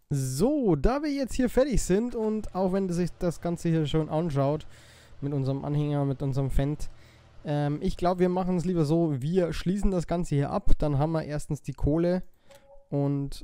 So, da wir jetzt hier fertig sind und auch wenn sich das Ganze hier schon anschaut, mit unserem Anhänger, mit unserem Fendt, ich glaube, wir machen es lieber so, wir schließen das Ganze hier ab, dann haben wir erstens die Kohle und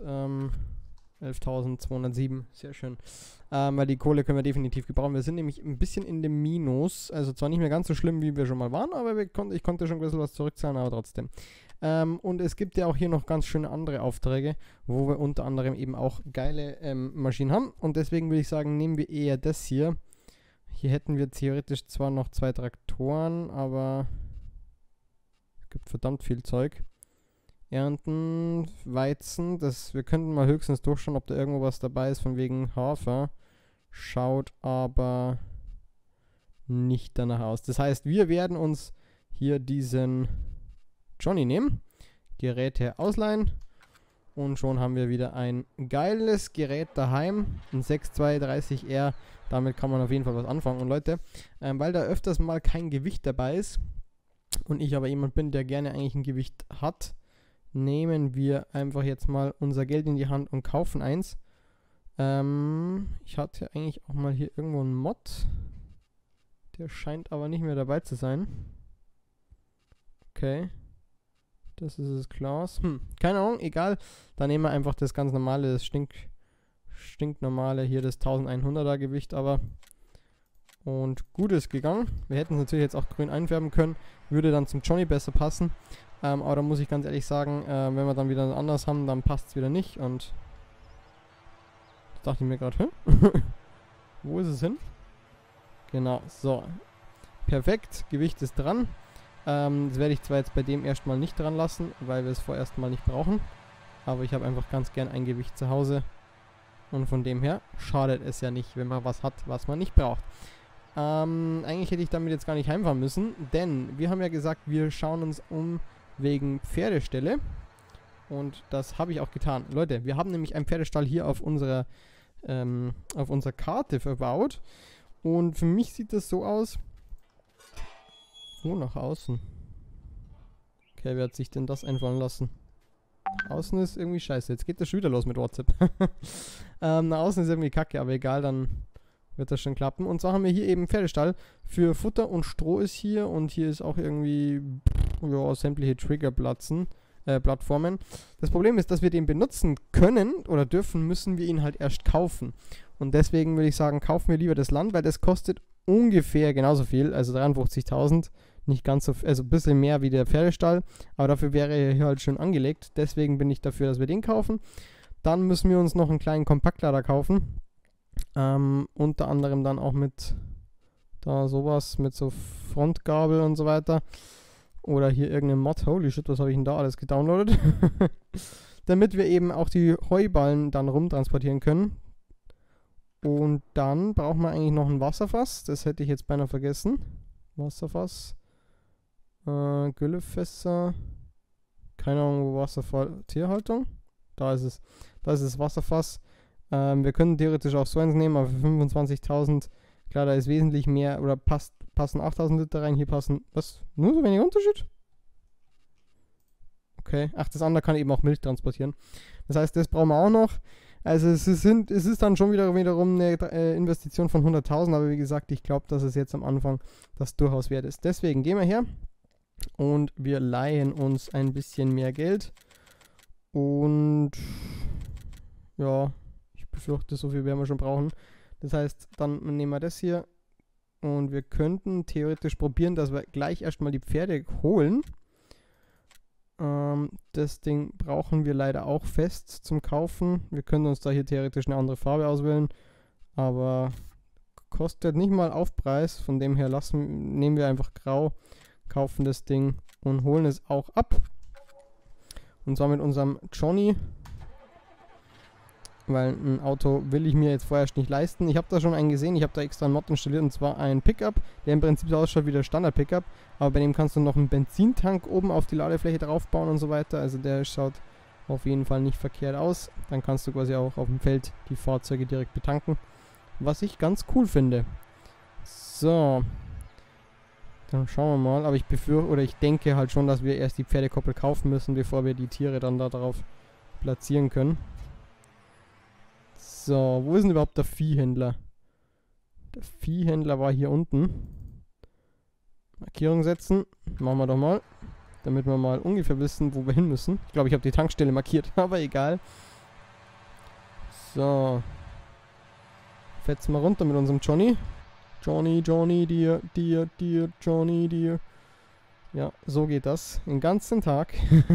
11.207, sehr schön, weil die Kohle können wir definitiv gebrauchen. Wir sind nämlich ein bisschen in dem Minus, also zwar nicht mehr ganz so schlimm, wie wir schon mal waren, aber ich konnte schon ein bisschen was zurückzahlen, aber trotzdem. Und es gibt ja auch hier noch ganz schöne andere Aufträge, wo wir unter anderem eben auch geile Maschinen haben. Und deswegen würde ich sagen, nehmen wir eher das hier. Hier hätten wir theoretisch zwar noch 2 Traktoren, aber es gibt verdammt viel Zeug. Ernten, Weizen, wir könnten mal höchstens durchschauen, ob da irgendwo was dabei ist von wegen Hafer. Schaut aber nicht danach aus. Das heißt, wir werden uns hier diesen Johnny nehmen, Geräte ausleihen und schon haben wir wieder ein geiles Gerät daheim, ein 6230R, damit kann man auf jeden Fall was anfangen. Und Leute, weil da öfters mal kein Gewicht dabei ist und ich aber jemand bin, der gerne eigentlich ein Gewicht hat, nehmen wir einfach jetzt mal unser Geld in die Hand und kaufen eins. Ich hatte eigentlich auch mal hier irgendwo einen Mod, der scheint aber nicht mehr dabei zu sein. Okay. Das ist das Glas. Keine Ahnung, egal. Dann nehmen wir einfach das ganz normale, das stinknormale, hier das 1100er Gewicht, aber. Und gut ist gegangen. Wir hätten es natürlich jetzt auch grün einfärben können. Würde dann zum Johnny besser passen. Aber da muss ich ganz ehrlich sagen, wenn wir dann wieder anders haben, dann passt es wieder nicht. Und da dachte ich mir gerade, wo ist es hin? Genau, so. Perfekt, Gewicht ist dran. Das werde ich zwar jetzt bei dem erstmal nicht dran lassen, weil wir es vorerst mal nicht brauchen. Aber ich habe einfach ganz gern ein Gewicht zu Hause. Und von dem her schadet es ja nicht, wenn man was hat, was man nicht braucht. Eigentlich hätte ich damit jetzt gar nicht heimfahren müssen, denn wir haben ja gesagt, wir schauen uns um wegen Pferdeställe. Und das habe ich auch getan. Leute, wir haben nämlich einen Pferdestall hier auf unserer Karte verbaut. Und für mich sieht das so aus. Oh, nach außen. Okay, wer hat sich denn das einfallen lassen? Außen ist irgendwie scheiße. Jetzt geht das schon wieder los mit WhatsApp. Nach außen ist irgendwie kacke, aber egal, dann wird das schon klappen. Und so haben wir hier eben Pferdestall. Für Futter und Stroh ist hier und hier ist auch irgendwie ja, sämtliche Triggerplatzen. Plattformen. Das Problem ist, dass wir den benutzen können oder dürfen, müssen wir ihn halt erst kaufen. Und deswegen würde ich sagen, kaufen wir lieber das Land, weil das kostet ungefähr genauso viel, also 53.000, nicht ganz so, also ein bisschen mehr wie der Pferdestall, aber dafür wäre er hier halt schön angelegt. Deswegen bin ich dafür, dass wir den kaufen. Dann müssen wir uns noch einen kleinen Kompaktlader kaufen. Unter anderem dann auch mit da sowas, mit so Frontgabel und so weiter. Oder hier irgendein Mod. Holy shit, was habe ich denn da alles gedownloadet? Damit wir eben auch die Heuballen dann rumtransportieren können. Und dann brauchen wir eigentlich noch ein Wasserfass. Das hätte ich jetzt beinahe vergessen. Wasserfass. Güllefässer. Keine Ahnung, wo Wasserfall. Tierhaltung. Da ist es. Da ist das Wasserfass. Wir können theoretisch auch so eins nehmen, aber für 25.000, klar, da ist wesentlich mehr, oder passen 8.000 Liter rein, hier passen, was, nur so wenig Unterschied? Okay, ach, das andere kann eben auch Milch transportieren. Das heißt, das brauchen wir auch noch. Also es ist dann schon wiederum eine Investition von 100.000, aber wie gesagt, ich glaube, dass es jetzt am Anfang das durchaus wert ist. Deswegen gehen wir her und wir leihen uns ein bisschen mehr Geld. Und ja, ich befürchte, so viel werden wir schon brauchen. Das heißt, dann nehmen wir das hier und wir könnten theoretisch probieren, dass wir gleich erstmal die Pferde holen. Das Ding brauchen wir leider auch fest zum Kaufen. Wir können uns da hier theoretisch eine andere Farbe auswählen, aber kostet nicht mal Aufpreis. Von dem her nehmen wir einfach grau, kaufen das Ding und holen es auch ab. Und zwar mit unserem Johnny, weil ein Auto will ich mir jetzt vorerst nicht leisten. Ich habe da schon einen gesehen, ich habe da extra einen Mod installiert, und zwar einen Pickup, der im Prinzip so ausschaut wie der Standard-Pickup, aber bei dem kannst du noch einen Benzintank oben auf die Ladefläche draufbauen und so weiter, also der schaut auf jeden Fall nicht verkehrt aus. Dann kannst du quasi auch auf dem Feld die Fahrzeuge direkt betanken, was ich ganz cool finde. So, dann schauen wir mal, aber ich befürchte, oder ich denke halt schon, dass wir erst die Pferdekoppel kaufen müssen, bevor wir die Tiere dann da drauf platzieren können. So, wo ist denn überhaupt der Viehhändler? Der Viehhändler war hier unten. Markierung setzen. Machen wir doch mal. Damit wir mal ungefähr wissen, wo wir hin müssen. Ich glaube, ich habe die Tankstelle markiert, aber egal. So. Fetzen wir runter mit unserem Johnny. Johnny, Dear, Johnny, Dear. Ja, so geht das. Den ganzen Tag.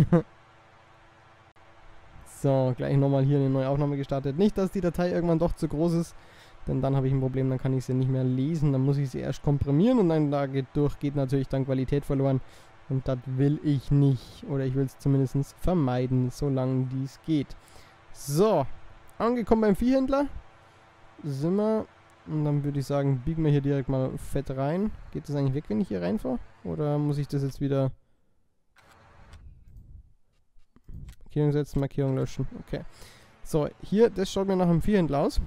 So, gleich nochmal hier eine neue Aufnahme gestartet. Nicht, dass die Datei irgendwann doch zu groß ist. Denn dann habe ich ein Problem, dann kann ich sie nicht mehr lesen. Dann muss ich sie erst komprimieren und dann dadurch geht natürlich dann Qualität verloren. Und das will ich nicht. Oder ich will es zumindest vermeiden, solange dies geht. So, angekommen beim Viehhändler. Sind wir. Und dann würde ich sagen, biegen wir hier direkt mal fett rein. Geht das eigentlich weg, wenn ich hier reinfahre? Oder muss ich das jetzt wieder... Markierung setzen, Markierung löschen. Okay. So, hier, das schaut mir nach einem Viehhändler aus.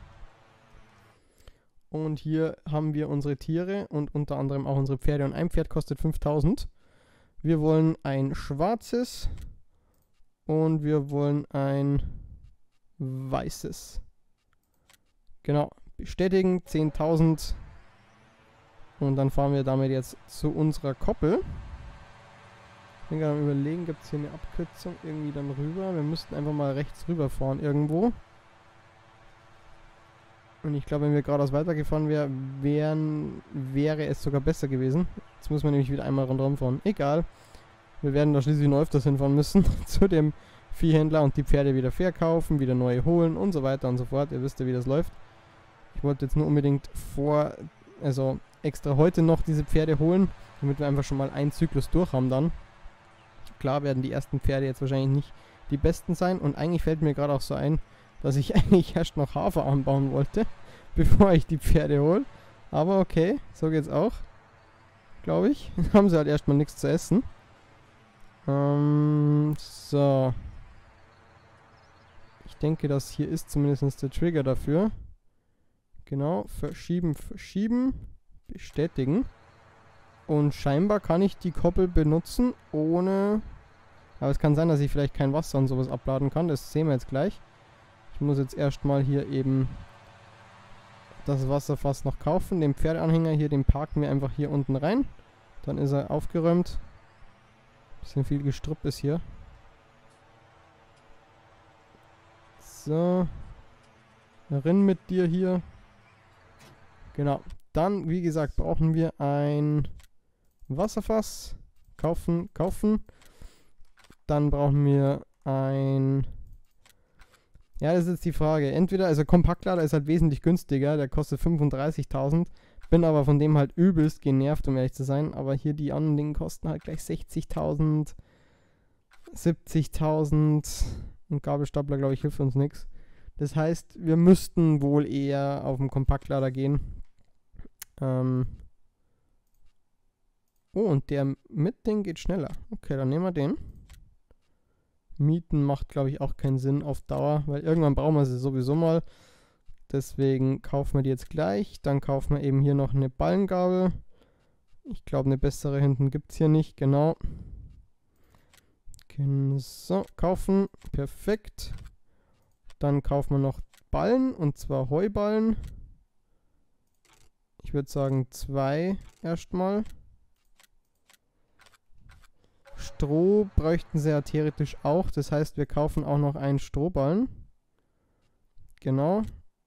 Und hier haben wir unsere Tiere und unter anderem auch unsere Pferde. Und ein Pferd kostet 5000. Wir wollen ein schwarzes und wir wollen ein weißes. Genau. Bestätigen, 10.000. Und dann fahren wir damit jetzt zu unserer Koppel. Ich bin gerade am Überlegen, gibt es hier eine Abkürzung irgendwie dann rüber? Wir müssten einfach mal rechts rüber fahren irgendwo. Und ich glaube, wenn wir geradeaus weitergefahren wäre es sogar besser gewesen. Jetzt müssen wir nämlich wieder einmal rundherum fahren. Egal. Wir werden da schließlich noch öfters hinfahren müssen zu dem Viehhändler und die Pferde wieder verkaufen, wieder neue holen und so weiter und so fort. Ihr wisst ja, wie das läuft. Ich wollte jetzt nur unbedingt extra heute noch diese Pferde holen, damit wir einfach schon mal einen Zyklus durch haben dann. Klar werden die ersten Pferde jetzt wahrscheinlich nicht die besten sein und eigentlich fällt mir gerade auch so ein, dass ich eigentlich erst noch Hafer anbauen wollte, bevor ich die Pferde hole. Aber okay, so geht's auch, glaube ich. Dann haben sie halt erstmal nichts zu essen. So. Ich denke, das hier ist zumindest der Trigger dafür. Genau, verschieben, bestätigen. Und scheinbar kann ich die Koppel benutzen, ohne... Aber es kann sein, dass ich vielleicht kein Wasser und sowas abladen kann. Das sehen wir jetzt gleich. Ich muss jetzt erstmal hier eben das Wasserfass noch kaufen. Den Pferdeanhänger hier, den parken wir einfach hier unten rein. Dann ist er aufgeräumt. Bisschen viel Gestrüpp ist hier. So. Rinn mit dir hier. Genau. Dann, wie gesagt, brauchen wir ein Wasserfass. Kaufen. Dann brauchen wir ein... Ja, das ist jetzt die Frage. Entweder, also Kompaktlader ist halt wesentlich günstiger. Der kostet 35.000. Bin aber von dem halt übelst genervt, um ehrlich zu sein. Aber hier die anderen Dinge kosten halt gleich 60.000, 70.000. Und Gabelstapler, glaube ich, hilft uns nichts. Das heißt, wir müssten wohl eher auf den Kompaktlader gehen. Oh, und der mit Ding geht schneller. Okay, dann nehmen wir den. Mieten macht, glaube ich, auch keinen Sinn auf Dauer, weil irgendwann brauchen wir sie sowieso mal. Deswegen kaufen wir die jetzt gleich. Dann kaufen wir eben hier noch eine Ballengabel. Ich glaube, eine bessere hinten gibt es hier nicht. Genau. So, kaufen. Perfekt. Dann kaufen wir noch Ballen, und zwar Heuballen. Ich würde sagen 2 erstmal. Stroh bräuchten sie ja theoretisch auch. Das heißt, wir kaufen auch noch einen Strohballen. Genau.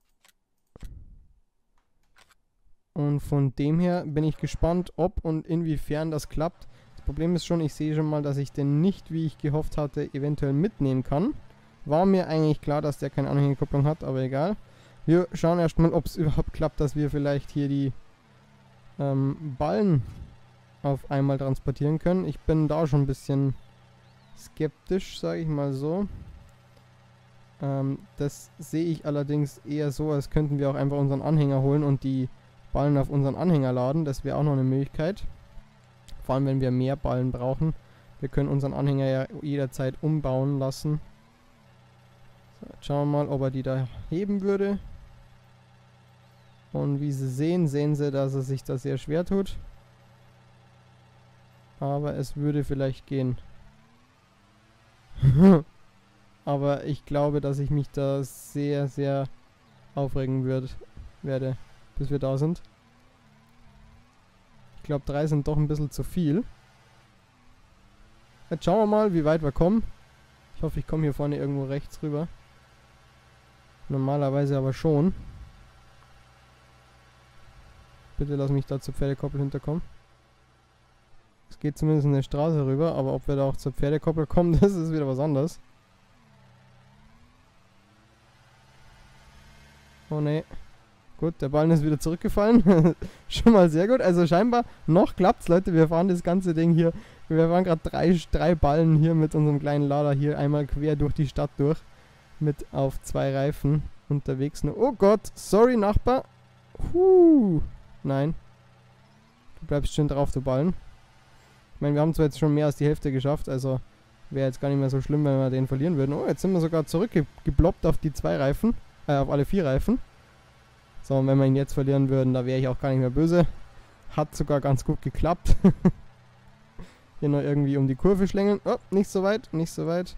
Und von dem her bin ich gespannt, ob und inwiefern das klappt. Das Problem ist schon, ich sehe schon mal, dass ich den nicht, wie ich gehofft hatte, eventuell mitnehmen kann. War mir eigentlich klar, dass der keine Anhängerkupplung hat, aber egal. Wir schauen erstmal, ob es überhaupt klappt, dass wir vielleicht hier die Ballen auf einmal transportieren können. Ich bin da schon ein bisschen skeptisch, sage ich mal so. Das sehe ich allerdings eher so, als könnten wir auch einfach unseren Anhänger holen und die Ballen auf unseren Anhänger laden. Das wäre auch noch eine Möglichkeit. Vor allem, wenn wir mehr Ballen brauchen. Wir können unseren Anhänger ja jederzeit umbauen lassen. So, jetzt schauen wir mal, ob er die da heben würde. Und wie Sie sehen, sehen Sie, dass er sich da sehr schwer tut. Aber es würde vielleicht gehen. Aber ich glaube, dass ich mich da sehr, sehr aufregen werde, bis wir da sind. Ich glaube, 3 sind doch ein bisschen zu viel. Jetzt schauen wir mal, wie weit wir kommen. Ich hoffe, ich komme hier vorne irgendwo rechts rüber. Normalerweise aber schon. Bitte lass mich da zur Pferdekoppel hinterkommen. Es geht zumindest in der Straße rüber, aber ob wir da auch zur Pferdekoppel kommen, das ist wieder was anderes. Oh ne. Gut, der Ballen ist wieder zurückgefallen. Schon mal sehr gut. Also scheinbar noch klappt's, Leute. Wir fahren das ganze Ding hier. Wir fahren gerade drei Ballen hier mit unserem kleinen Lader hier einmal quer durch die Stadt durch. Mit auf 2 Reifen unterwegs. Oh Gott, sorry Nachbar. Nein. Du bleibst schön drauf, du Ballen. Ich meine, wir haben zwar jetzt schon mehr als die Hälfte geschafft, also wäre jetzt gar nicht mehr so schlimm, wenn wir den verlieren würden. Oh, jetzt sind wir sogar zurückgebloppt auf die 2 Reifen. Auf alle 4 Reifen. So, und wenn wir ihn jetzt verlieren würden, da wäre ich auch gar nicht mehr böse. Hat sogar ganz gut geklappt. Hier noch irgendwie um die Kurve schlängeln. Oh, nicht so weit, nicht so weit.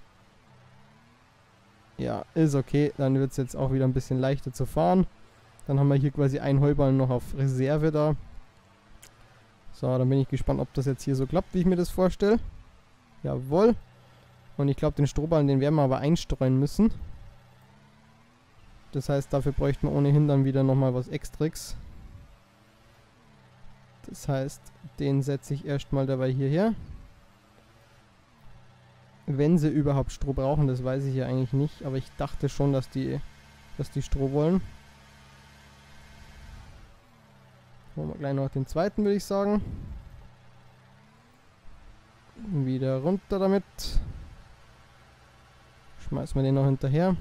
Ja, ist okay. Dann wird es jetzt auch wieder ein bisschen leichter zu fahren. Dann haben wir hier quasi einen Heuballen noch auf Reserve da. So, dann bin ich gespannt, ob das jetzt hier so klappt, wie ich mir das vorstelle. Jawohl. Und ich glaube, den Strohballen, den werden wir aber einstreuen müssen. Das heißt, dafür bräuchten wir ohnehin dann wieder nochmal was Extrix. Das heißt, den setze ich erstmal dabei hierher. Wenn sie überhaupt Stroh brauchen, das weiß ich ja eigentlich nicht. Aber ich dachte schon, dass die Stroh wollen. Holen wir gleich noch den zweiten, würde ich sagen. Wieder runter damit. Schmeißen wir den noch hinterher.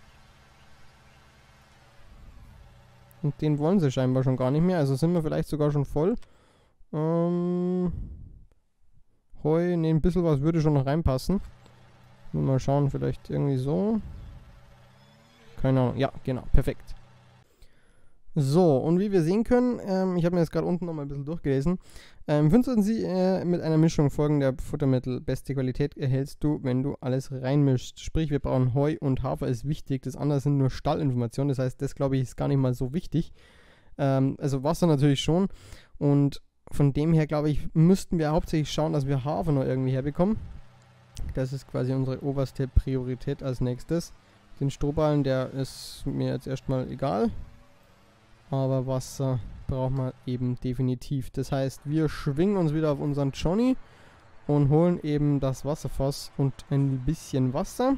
Und den wollen sie scheinbar schon gar nicht mehr. Also sind wir vielleicht sogar schon voll. Heu, ne, ein bisschen was würde schon noch reinpassen. Mal schauen, vielleicht irgendwie so. Keine Ahnung. Ja, genau, perfekt. So, und wie wir sehen können, ich habe mir jetzt gerade unten nochmal ein bisschen durchgelesen. Finden Sie mit einer Mischung folgender Futtermittel. Beste Qualität erhältst du, wenn du alles reinmischst. Sprich, wir brauchen Heu und Hafer ist wichtig. Das andere sind nur Stallinformationen. Das heißt, das glaube ich ist gar nicht mal so wichtig. Also Wasser natürlich schon. Und von dem her, glaube ich, müssten wir hauptsächlich schauen, dass wir Hafer noch irgendwie herbekommen. Das ist quasi unsere oberste Priorität als nächstes. Den Strohballen, der ist mir jetzt erstmal egal. Aber Wasser brauchen wir eben definitiv. Das heißt, wir schwingen uns wieder auf unseren Johnny und holen eben das Wasserfass und ein bisschen Wasser.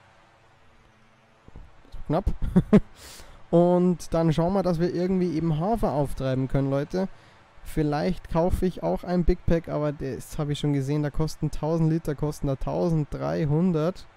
Knapp. Und dann schauen wir, dass wir irgendwie eben Hafer auftreiben können, Leute. Vielleicht kaufe ich auch ein Big Pack, aber das habe ich schon gesehen, da kosten 1000 Liter, kosten da 1300.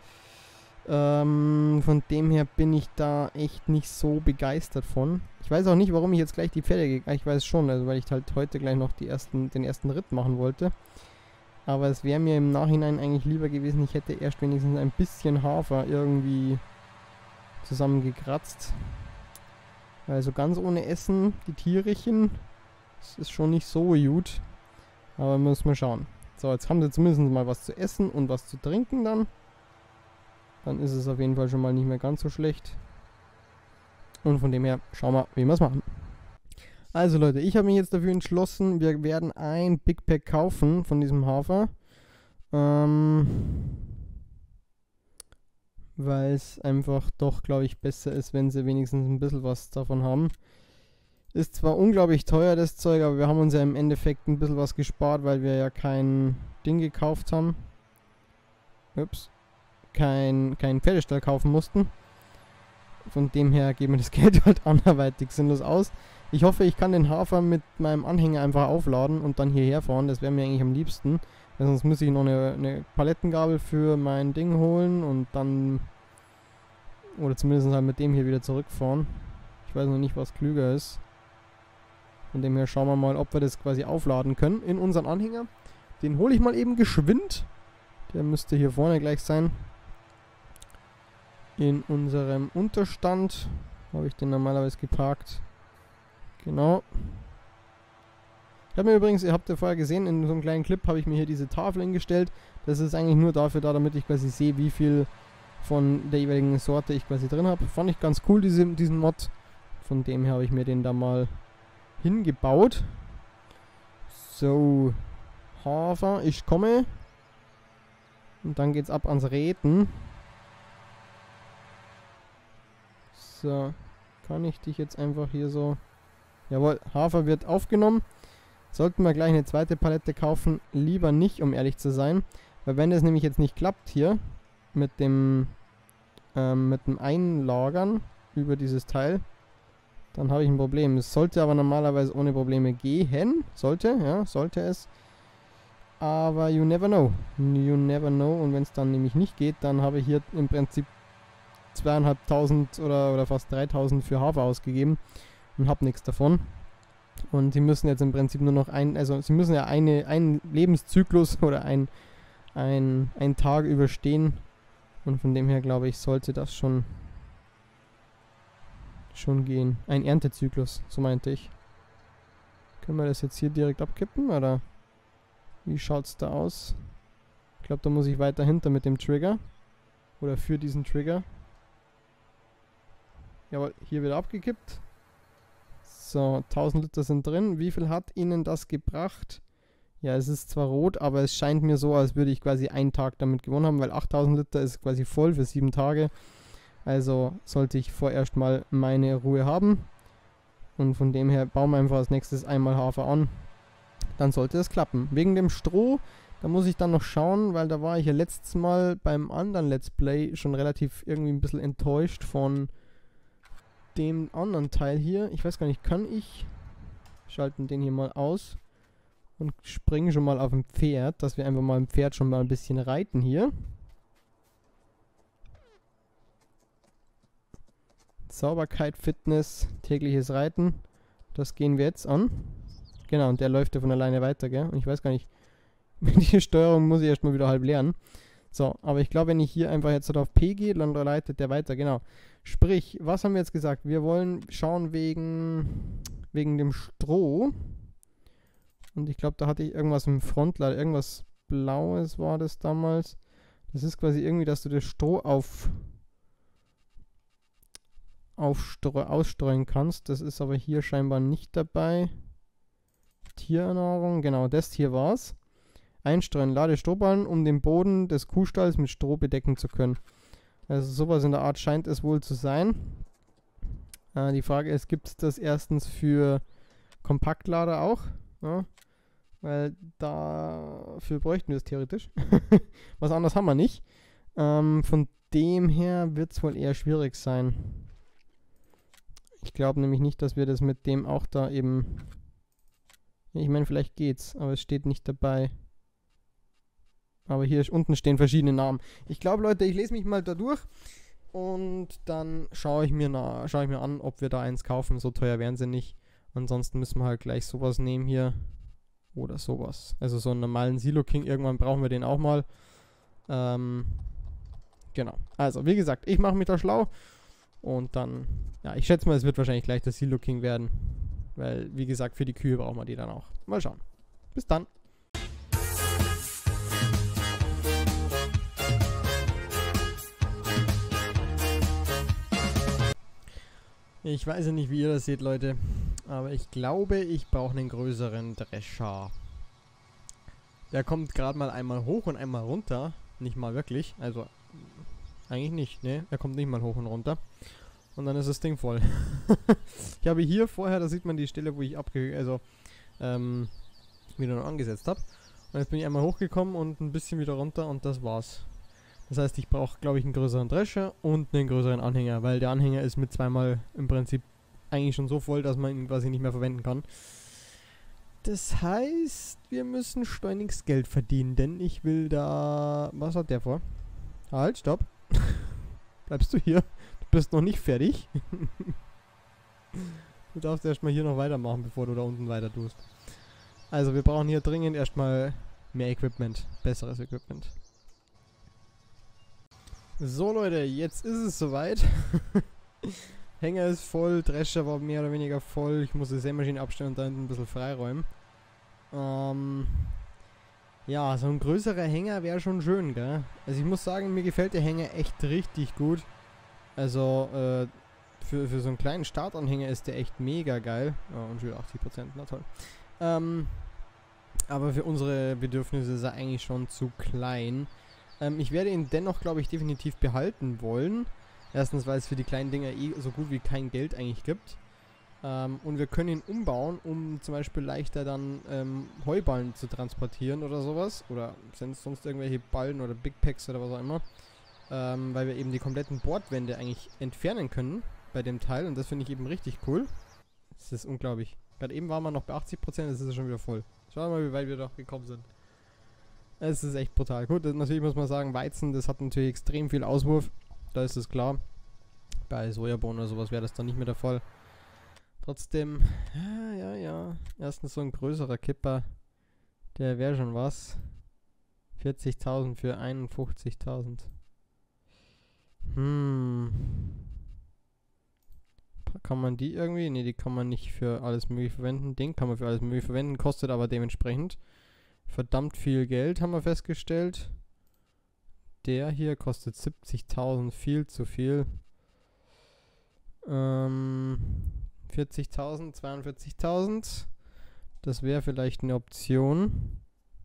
Von dem her bin ich da echt nicht so begeistert von. Ich weiß auch nicht, warum ich jetzt gleich die Pferde ich weiß schon, also weil ich halt heute gleich noch den ersten Ritt machen wollte. Aber es wäre mir im Nachhinein eigentlich lieber gewesen, ich hätte erst wenigstens ein bisschen Hafer irgendwie zusammengekratzt. Also ganz ohne Essen, die Tierchen, das ist schon nicht so gut. Aber müssen wir schauen. So, jetzt haben sie zumindest mal was zu essen und was zu trinken dann. Dann ist es auf jeden Fall schon mal nicht mehr ganz so schlecht. Und von dem her schauen wir, wie wir es machen. Also Leute, ich habe mich jetzt dafür entschlossen, wir werden ein Big Pack kaufen von diesem Hafer. Weil es einfach doch, glaube ich, besser ist, wenn sie wenigstens ein bisschen was davon haben. Ist zwar unglaublich teuer, das Zeug, aber wir haben uns ja im Endeffekt ein bisschen was gespart, weil wir ja kein Ding gekauft haben. Ups. Kein Pferdestall kaufen mussten. Von dem her geben wir das Geld halt anderweitig sinnlos aus. Ich hoffe, ich kann den Hafer mit meinem Anhänger einfach aufladen und dann hierher fahren. Das wäre mir eigentlich am liebsten. Weil sonst muss ich noch eine Palettengabel für mein Ding holen und dann... Oder zumindest halt mit dem hier wieder zurückfahren. Ich weiß noch nicht, was klüger ist. Von dem her schauen wir mal, ob wir das quasi aufladen können in unseren Anhänger. Den hole ich mal eben geschwind. Der müsste hier vorne gleich sein. In unserem Unterstand habe ich den normalerweise geparkt. Genau. Ich habe mir übrigens, ihr habt ja vorher gesehen, in so einem kleinen Clip habe ich mir hier diese Tafel hingestellt. Das ist eigentlich nur dafür da, damit ich quasi sehe, wie viel von der jeweiligen Sorte ich quasi drin habe. Fand ich ganz cool, diesen Mod. Von dem her habe ich mir den da mal hingebaut. So, Hafer, ich komme. Und dann geht's ab ans Räten. So, kann ich dich jetzt einfach hier so... Jawohl, Hafer wird aufgenommen. Sollten wir gleich eine zweite Palette kaufen? Lieber nicht, um ehrlich zu sein. Weil wenn es nämlich jetzt nicht klappt hier mit dem Einlagern über dieses Teil, dann habe ich ein Problem. Es sollte aber normalerweise ohne Probleme gehen. Sollte es. Aber you never know. You never know. Und wenn es dann nämlich nicht geht, dann habe ich hier im Prinzip 2.500 oder fast 3.000 für Hafer ausgegeben und habe nichts davon. Und sie müssen jetzt im Prinzip nur noch sie müssen ja einen Lebenszyklus oder einen Tag überstehen. Und von dem her glaube ich, sollte das schon gehen. Ein Erntezyklus, so meinte ich. Können wir das jetzt hier direkt abkippen, oder wie schaut's da aus? Ich glaube, da muss ich weiter hinter mit dem Trigger. Oder für diesen Trigger. Jawohl, hier wird abgekippt. So, 1000 Liter sind drin. Wie viel hat Ihnen das gebracht? Ja, es ist zwar rot, aber es scheint mir so, als würde ich quasi einen Tag damit gewonnen haben, weil 8000 Liter ist quasi voll für 7 Tage. Also sollte ich vorerst mal meine Ruhe haben. Und von dem her bauen wir einfach als nächstes einmal Hafer an. Dann sollte es klappen. Wegen dem Stroh, da muss ich dann noch schauen, weil da war ich ja letztes Mal beim anderen Let's Play schon relativ irgendwie ein bisschen enttäuscht von dem anderen Teil hier. Ich weiß gar nicht, kann ich schalten den hier mal aus und springen schon mal auf ein Pferd, dass wir einfach mal im Pferd schon mal ein bisschen reiten hier. Sauberkeit, Fitness, tägliches Reiten. Das gehen wir jetzt an. Genau, und der läuft ja von alleine weiter, gell? Und ich weiß gar nicht, die Steuerung muss ich erstmal wieder halb lernen. So, aber ich glaube, wenn ich hier einfach jetzt auf P gehe, dann leitet der weiter, genau. Sprich, was haben wir jetzt gesagt? Wir wollen schauen wegen dem Stroh. Und ich glaube, da hatte ich irgendwas im Frontlader, irgendwas Blaues war das damals. Das ist quasi irgendwie, dass du das Stroh ausstreuen kannst. Das ist aber hier scheinbar nicht dabei. Tierernährung, genau, das hier war's. Einstreuen, lade Strohballen, um den Boden des Kuhstalls mit Stroh bedecken zu können. Also sowas in der Art scheint es wohl zu sein. Die Frage ist, gibt es das erstens für Kompaktlader auch? Ja, weil dafür bräuchten wir es theoretisch. Was anderes haben wir nicht. Von dem her wird es wohl eher schwierig sein. Ich glaube nämlich nicht, dass wir das mit dem auch da eben... Ich meine, vielleicht geht's, aber es steht nicht dabei. Aber hier unten stehen verschiedene Namen. Ich glaube, Leute, ich lese mich mal da durch und dann schaue ich mir an, ob wir da eins kaufen. So teuer wären sie nicht. Ansonsten müssen wir halt gleich sowas nehmen hier. Oder sowas. Also so einen normalen Silo King. Irgendwann brauchen wir den auch mal. Genau. Also, wie gesagt, ich mache mich da schlau. Und dann, ja, ich schätze mal, es wird wahrscheinlich gleich der Silo King werden. Weil, wie gesagt, für die Kühe brauchen wir die dann auch. Mal schauen. Bis dann. Ich weiß ja nicht, wie ihr das seht, Leute. Aber ich glaube, ich brauche einen größeren Drescher. Der kommt gerade mal einmal hoch und einmal runter. Nicht mal wirklich. Also, eigentlich nicht, ne? Er kommt nicht mal hoch und runter. Und dann ist das Ding voll. Ich habe hier vorher, da sieht man die Stelle, wo ich wieder noch angesetzt habe. Und jetzt bin ich einmal hochgekommen und ein bisschen wieder runter und das war's. Das heißt, ich brauche, glaube ich, einen größeren Drescher und einen größeren Anhänger, weil der Anhänger ist mit zweimal im Prinzip eigentlich schon so voll, dass man ihn quasi nicht mehr verwenden kann. Das heißt, wir müssen schleunigst Geld verdienen, denn ich will da... Was hat der vor? Halt, stopp. Bleibst du hier? Du bist noch nicht fertig. Du darfst erstmal hier noch weitermachen, bevor du da unten weiter tust. Also, wir brauchen hier dringend erstmal mehr Equipment. Besseres Equipment. So, Leute, jetzt ist es soweit. Hänger ist voll, Drescher war mehr oder weniger voll. Ich muss die Sämaschine abstellen und da hinten ein bisschen freiräumen. Ja, so ein größerer Hänger wäre schon schön, gell? Also ich muss sagen, mir gefällt der Hänger echt richtig gut. Also, für so einen kleinen Startanhänger ist der echt mega geil. Ja, und schon 80%, na toll. Ähm, aber für unsere Bedürfnisse ist er eigentlich schon zu klein. Ich werde ihn dennoch, glaube ich, definitiv behalten wollen. Erstens, weil es für die kleinen Dinger eh so gut wie kein Geld eigentlich gibt. Und wir können ihn umbauen, um zum Beispiel leichter dann Heuballen zu transportieren oder sowas. Oder sind es sonst irgendwelche Ballen oder Big Packs oder was auch immer. Weil wir eben die kompletten Bordwände eigentlich entfernen können bei dem Teil. Und das finde ich eben richtig cool. Das ist unglaublich. Gerade eben waren wir noch bei 80%, jetzt ist es schon wieder voll. Schau mal, wie weit wir doch gekommen sind. Es ist echt brutal. Gut, natürlich muss man sagen, Weizen, das hat natürlich extrem viel Auswurf. Da ist es klar. Bei Sojabohnen oder sowas wäre das dann nicht mehr der Fall. Trotzdem, ja. Erstens so ein größerer Kipper. Der wäre schon was. 40.000 für 51.000. Kann man die irgendwie? Ne, die kann man nicht für alles mögliche verwenden. Den kann man für alles mögliche verwenden, kostet aber dementsprechend verdammt viel Geld, haben wir festgestellt. Der hier kostet 70.000, viel zu viel. 40.000, 42.000. Das wäre vielleicht eine Option.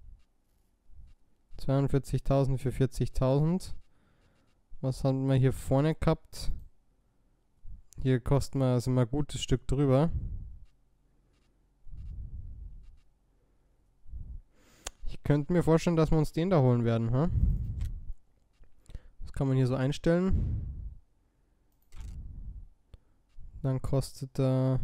42.000 für 40.000. Was haben wir hier vorne gehabt? Hier kosten wir, sind wir ein gutes Stück drüber. Ich könnte mir vorstellen, dass wir uns den da holen werden, ha? Das kann man hier so einstellen. Dann kostet er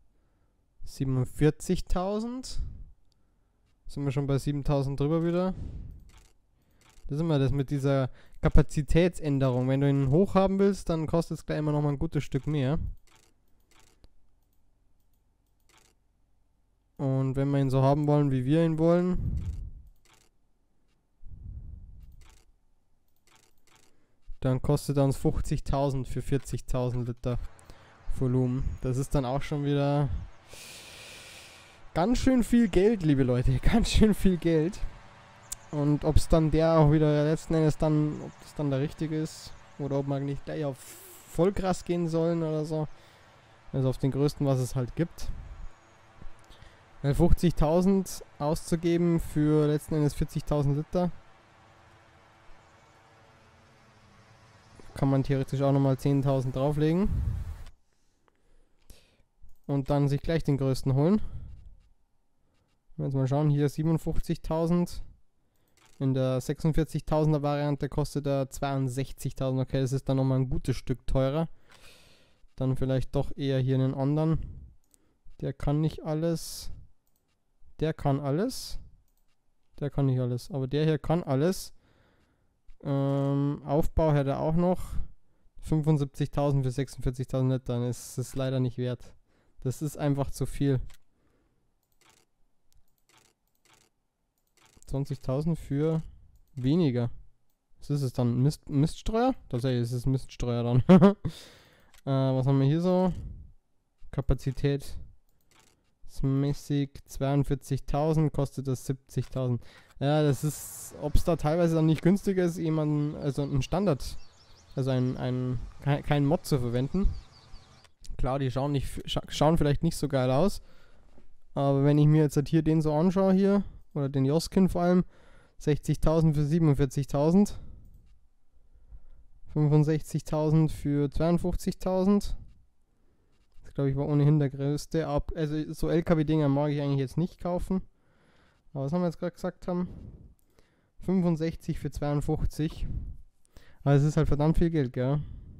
47.000. Sind wir schon bei 7.000 drüber wieder. Das ist immer das mit dieser Kapazitätsänderung. Wenn du ihn hoch haben willst, dann kostet es gleich immer noch mal ein gutes Stück mehr. Und wenn wir ihn so haben wollen, wie wir ihn wollen, dann kostet er uns 50.000 für 40.000 Liter Volumen. Das ist dann auch schon wieder ganz schön viel Geld, liebe Leute. Ganz schön viel Geld. Und ob es dann der auch wieder letzten Endes dann, ob das dann der richtige ist oder ob man nicht gleich auf Vollgras gehen sollen oder so. Also auf den größten, was es halt gibt. Weil 50.000 auszugeben für letzten Endes 40.000 Liter. Kann man theoretisch auch nochmal 10.000 drauflegen. Und dann sich gleich den größten holen. Jetzt mal schauen, hier 57.000. In der 46.000er Variante kostet er 62.000. Okay, das ist dann nochmal ein gutes Stück teurer. Dann vielleicht doch eher hier einen anderen. Der kann nicht alles. Der kann alles. Der kann nicht alles. Aber der hier kann alles. Aufbau hätte er auch noch. 75.000 für 46.000 Liter. Dann ist es leider nicht wert. Das ist einfach zu viel. 20.000 für weniger. Was ist es dann? Miststreuer? Tatsächlich ist es Miststreuer dann. Was haben wir hier so? Kapazität ist mäßig 42.000, kostet das 70.000. Ja, das ist, ob es da teilweise dann nicht günstiger ist, jemanden, also ein Standard, also kein Mod zu verwenden. Klar, die schauen vielleicht nicht so geil aus. Aber wenn ich mir jetzt halt hier den so anschaue hier, oder den Joskin vor allem, 60.000 für 47.000. 65.000 für 52.000. Das glaube ich war ohnehin der größte. Also so LKW-Dinger mag ich eigentlich jetzt nicht kaufen. Aber was haben wir jetzt gerade gesagt haben? 65 für 52. Aber es ist halt verdammt viel Geld, gell?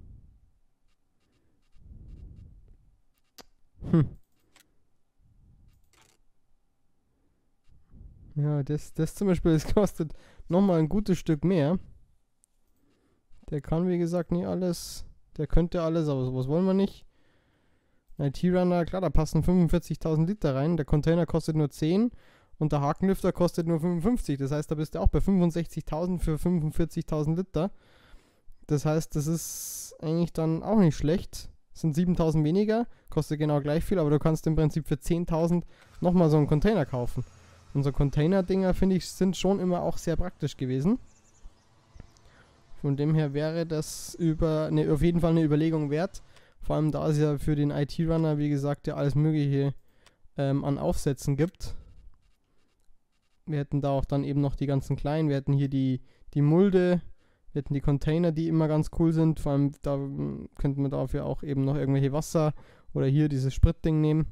Ja, das zum Beispiel, das kostet nochmal ein gutes Stück mehr. Der kann, wie gesagt, nicht alles. Der könnte alles, aber sowas wollen wir nicht. IT-Runner, klar, da passen 45.000 Liter rein. Der Container kostet nur 10 und der Hakenlüfter kostet nur 55. Das heißt, da bist du auch bei 65.000 für 45.000 Liter. Das heißt, das ist eigentlich dann auch nicht schlecht. Das sind 7.000 weniger, kostet genau gleich viel, aber du kannst im Prinzip für 10.000 nochmal so einen Container kaufen. unsere Container-Dinger, finde ich, sind schon immer auch sehr praktisch gewesen. Von dem her wäre das auf jeden Fall eine Überlegung wert. Vor allem da es ja für den IT-Runner, wie gesagt, ja alles Mögliche an Aufsätzen gibt. Wir hätten da auch dann eben noch die ganzen kleinen. Wir hätten hier die Mulde. Wir hätten die Container, die immer ganz cool sind. Vor allem da könnten wir dafür auch eben noch irgendwelche Wasser oder hier dieses Spritding nehmen.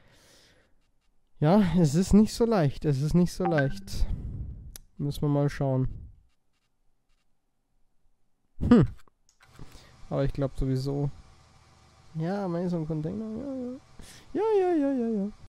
Ja, es ist nicht so leicht. Es ist nicht so leicht. Müssen wir mal schauen. Aber ich glaube sowieso. Ja, so ein Container. Ja.